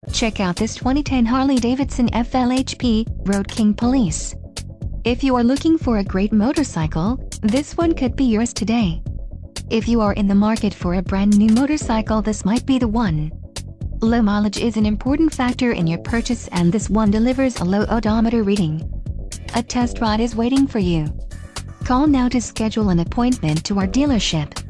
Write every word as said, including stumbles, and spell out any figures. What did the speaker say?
Check out this twenty ten Harley-Davidson F L H P, Road King Police. If you are looking for a great motorcycle, this one could be yours today. If you are in the market for a brand new motorcycle, this might be the one. Low mileage is an important factor in your purchase, and this one delivers a low odometer reading. A test ride is waiting for you. Call now to schedule an appointment to our dealership.